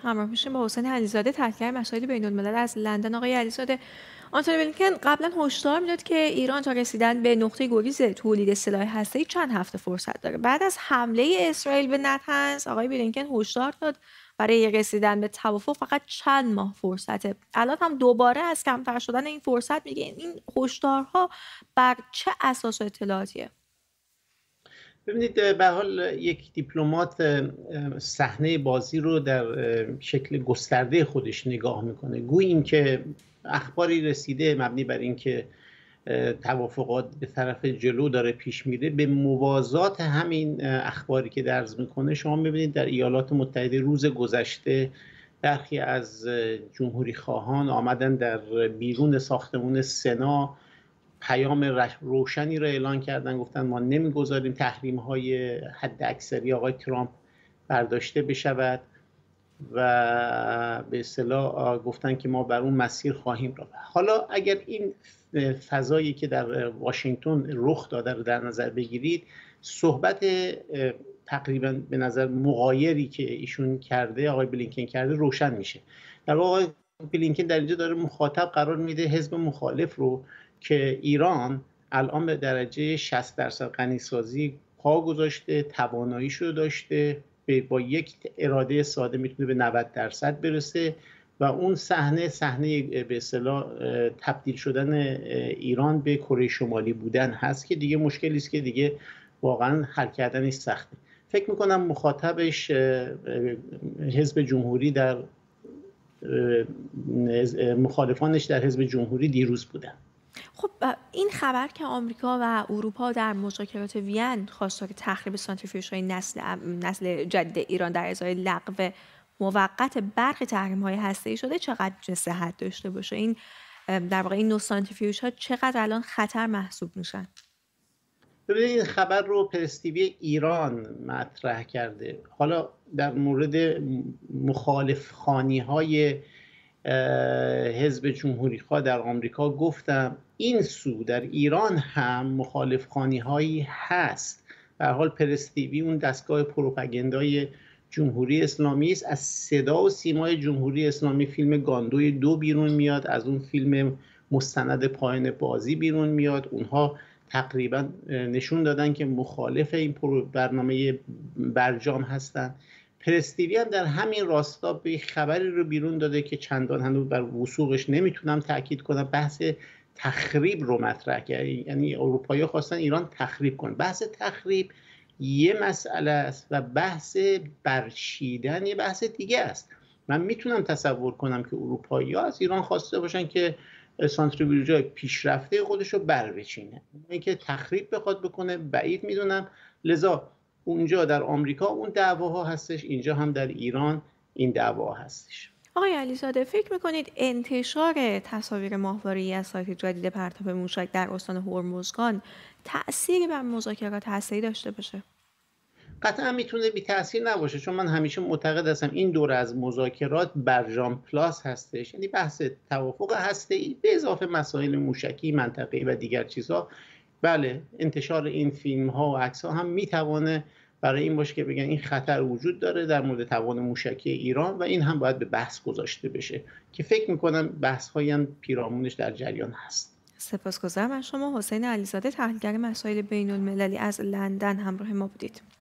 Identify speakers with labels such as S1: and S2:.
S1: همراه میشیم با حسین علیزاده، تحلیلگر مسائل بین‌الملل از لندن. آقای علیزاده، آنتونی بلینکن قبلا هشدار میداد که ایران تا رسیدن به نقطه گریز تولید سلاح هسته‌ای چند هفته فرصت داره. بعد از حمله اسرائیل به نتنز، آقای بلینکن هشدار داد برای رسیدن به توافق فقط چند ماه فرصته. الان هم دوباره از کمتر شدن این فرصت میگه. این هشدارها بر چه اساس و اطلاعاتیه؟
S2: ببینید، به حال یک دیپلمات صحنه بازی رو در شکل گسترده خودش نگاه میکنه. گویا اینکه اخباری رسیده مبنی بر اینکه توافقات به طرف جلو داره پیش میره، به موازات همین اخباری که درز میکنه شما میبینید در ایالات متحده روز گذشته برخی از جمهوری خواهان آمدن در بیرون ساختمون سنا پیام روشنی را اعلان کردن، گفتن ما نمیگذاریم تحریم های حد اکثری آقای ترامپ برداشته بشود و به اصطلاح گفتن که ما بر اون مسیر خواهیم رفت. حالا اگر این فضایی که در واشنگتن رخ داده رو در نظر بگیرید، صحبت تقریبا به نظر مغایری که ایشون کرده، آقای بلینکن کرده، روشن میشه. در واقع آقای بلینکن در اینجا داره مخاطب قرار میده حزب مخالف رو که ایران الان به درجه 60% غنیسازی پا گذاشته، تواناییش رو داشته، با یک اراده ساده میتونه به 90% برسه و اون صحنه به اصطلاح تبدیل شدن ایران به کره شمالی بودن هست که دیگه مشکلی است که دیگه واقعا حل کردنش سخته. فکر میکنم مخاطبش حزب جمهوری در مخالفانش در حزب جمهوری دیروز بودن.
S1: خب این خبر که آمریکا و اروپا در مذاکرات وین خواستار تخریب سانتریفیوژهای نسل جدید ایران در ازای لغو موقت برخی تحریم‌های هسته‌ای شده چقدر صحت داشته باشه؟ این در واقع این نو سانتریفیوژها چقدر الان خطر محسوب میشن؟
S2: ببینید، این خبر رو پرس تیوی ایران مطرح کرده. حالا در مورد مخالف خوانی‌های حزب جمهوری خواه در آمریکا گفتم این سو در ایران هم مخالف خوانی‌هایی هست. به هر حال پرس تیوی اون دستگاه پروپاگاندای جمهوری اسلامی است. از صدا و سیمای جمهوری اسلامی فیلم گاندوی 2 بیرون میاد، از اون فیلم مستند پایان بازی بیرون میاد. اونها تقریبا نشون دادن که مخالف این برنامه برجام هستن. پرس تیوی هم در همین راستا به خبری رو بیرون داده که چندان هنوز بر وثوقش نمیتونم تاکید کنم، بحث تخریب رو مطرح کرد. یعنی اروپایی‌ها خواستن ایران تخریب کنه. بحث تخریب یه مسئله است و بحث برچیدن یه بحث دیگه است. من میتونم تصور کنم که اروپایی‌ها از ایران خواسته باشن که سانتریفیوژهای پیشرفته خودش رو بچینه. اینکه تخریب بخواد بکنه بعید میدونم. لذا اونجا در آمریکا اون دعواها هستش، اینجا هم در ایران این دعوا هستش.
S1: آقای علیزاده، فکر میکنید انتشار تصاویر ماهواره‌ای از سایت جدید پرتاب موشک در استان هرمزگان تأثیری بر مذاکرات هسته‌ای داشته باشه؟
S2: قطعا میتونه بی تأثیر نباشه، چون من همیشه معتقد هستم این دوره از مذاکرات برجام پلاس هستش، یعنی بحث توافق هسته‌ای به اضافه مسائل موشکی منطقه‌ای و دیگر چیزها. بله، انتشار این فیلم ها و عکس ها هم میتوانه برای این باشه که بگن این خطر وجود داره در مورد توان موشکی ایران و این هم باید به بحث گذاشته بشه که فکر میکنم بحث هایی هم پیرامونش در جریان هست.
S1: سپاسگزارم از شما. حسین علیزاده، تحلیلگر مسائل بین‌المللی از لندن همراه ما بودید.